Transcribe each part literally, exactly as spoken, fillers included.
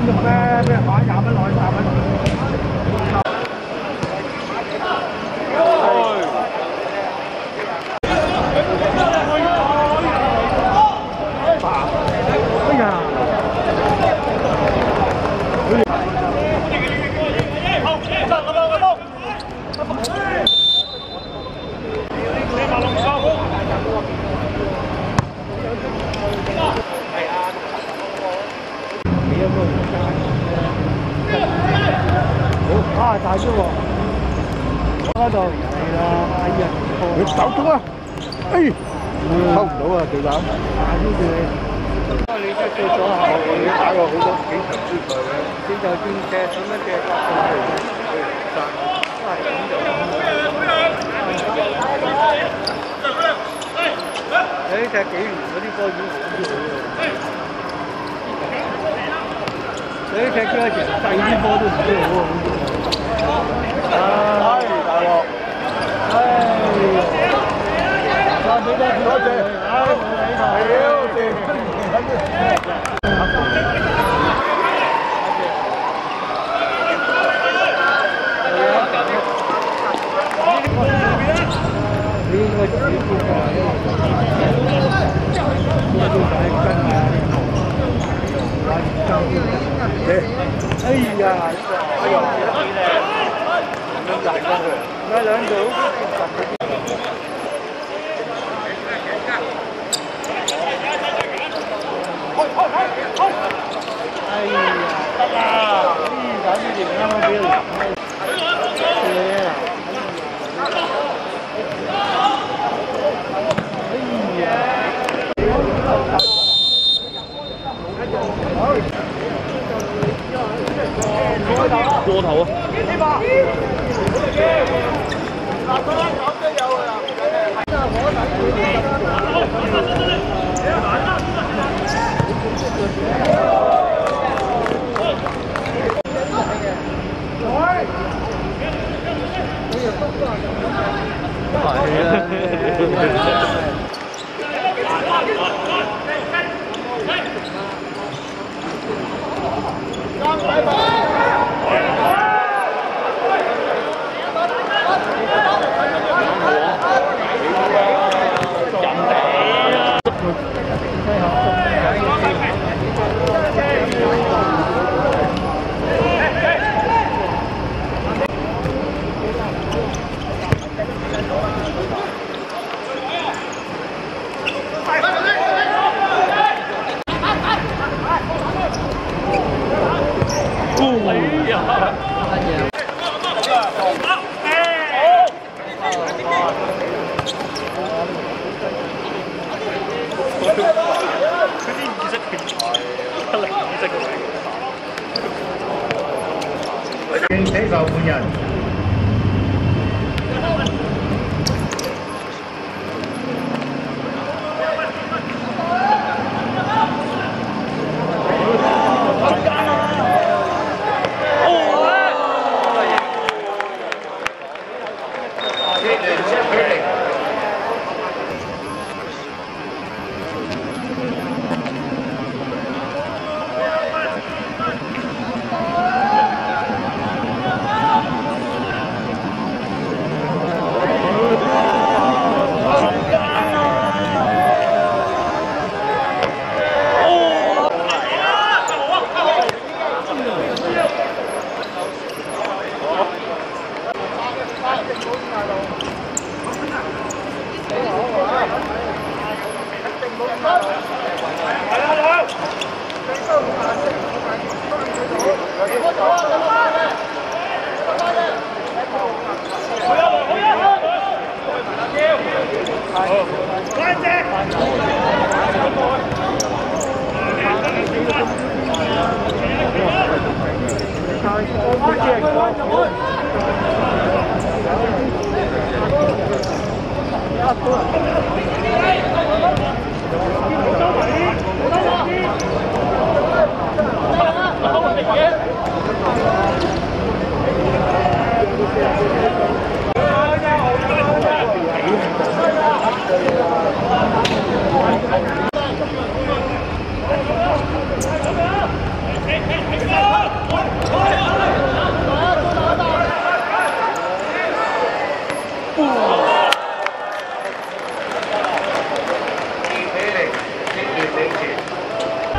肉咩咩擺廿蚊落去，廿蚊。哎呀！ 啊，大咗喎！嗰度係啦，哎呀，你手中啊！哎，抽唔到啊，對手。大啲住你。你即係做咗下，你打過好多幾場比賽嘅。先就先借咁樣借發過嚟嘅，但都係咁就。你呢隻幾年嗰啲波已經好啲好喎。 你踢咗一隻細啲波都唔知好啊！唉，大鑊！唉，多謝多謝，唉，冇理佢。屌，謝。呢個主觀啊，都係跟啊。 哎呀！哎呦，咁大個佢，那兩組哎呀，得啦！呢打呢條啱啱俾佢嚟。哎呀！ 過頭啊！係啊！ 敬死受換人。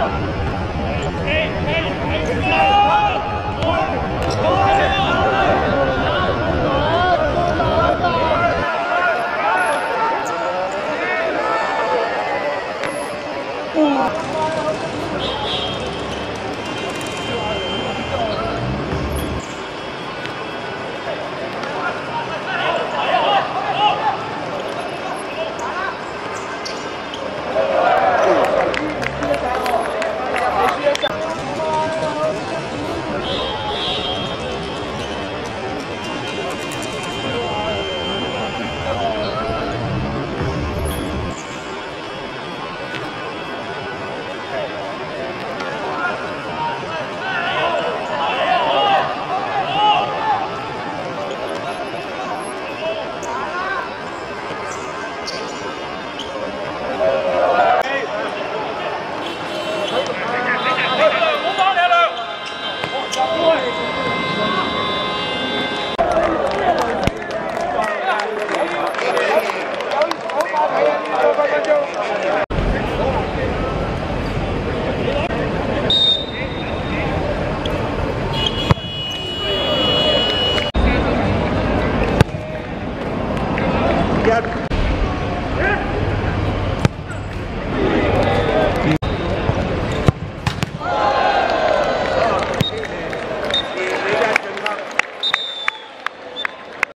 有有有有有有有有有